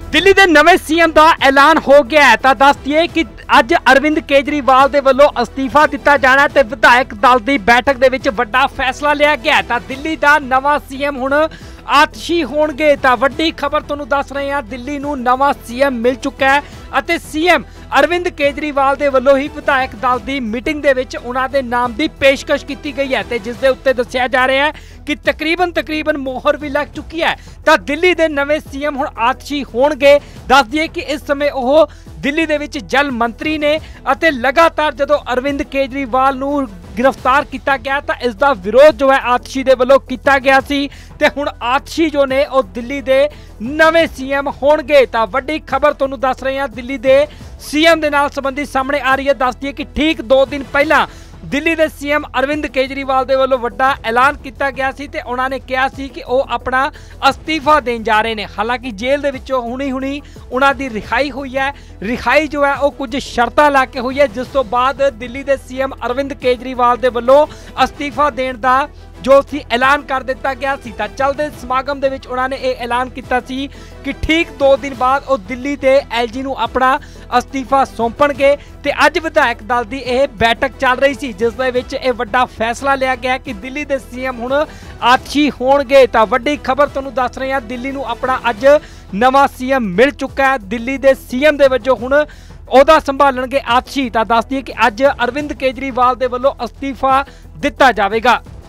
दिल्ली के नवे सीएम का ऐलान हो गया है। तो दस दिए कि अज अरविंद केजरीवाल के वलों अस्तीफा दिता जाना ते विधायक दल की बैठक दे विच वड्डा फैसला लिया गया है। तो दिल्ली का नवा सीएम हुण आतिशी होणगे। तो वड्डी खबर तुहानूं दस रहे हैं, दिल्ली नूं नवा सीएम मिल चुका है अते सीएम अरविंद केजरीवाल के वलों ही विधायक दल की मीटिंग दे विच उन्हां दे नाम की पेशकश की गई है। जिस दे उत्ते दस्सिया जा रहा है कि तकरीबन मोहर भी लग चुकी है। तो दिल्ली के नवे सीएम हुण आतिशी होणगे। दस दिए कि इस समय वह दिल्ली दे विच जल मंत्री ने अते लगातार जदों अरविंद केजरीवाल नूं गिरफ्तार किया गया तो इसका विरोध जो है आतिशी दे वल्लों किया गया सी ते हुण आतिशी जो ने वो दिल्ली दे नवे सीएम होणगे। तो वड्डी खबर तुहानूं दस रहे हैं, दिल्ली दे सीएम दे नाल संबंधी सामने आ रही है। दस दिए कि ठीक 2 दिन पहला दिल्ली के सीएम अरविंद केजरीवाल के वलों वड्डा ऐलान किया गया सी ते उन्होंने कहा सी कि वो अपना अस्तीफा देन जा रहे हैं। हालांकि जेल दे विचों हुणी उन्हां दी रिहाई हुई है। रिहाई जो है वो कुछ शर्तां ला के हुई है, जिस तो बाद दिल्ली के सीएम अरविंद केजरीवाल के वलों अस्तीफा देण दा जो सी ऐलान कर दिता गया सी। तां चलदे समागम दे विच उन्होंने ये ऐलान किया सी कि ठीक 2 दिन बाद वो दिल्ली के एलजी नूं अपना अस्तीफा सौंपणगे। ते अज विधायक दल की यह बैठक चल रही सी, जिस दे विच यह वड्डा फैसला लिया गया कि दिल्ली के सीएम हुण आतिशी होणगे। तां वड्डी खबर तुहानूं दस रहे हैं, दिल्ली नूं अपना अज नवा सीएम मिल चुका है। दिल्ली के सीएम दे वजों हुण ओहदा संभालणगे आतिशी। तां दस दईए कि अज अरविंद केजरीवाल के वल्लों अस्तीफा दिता जावेगा।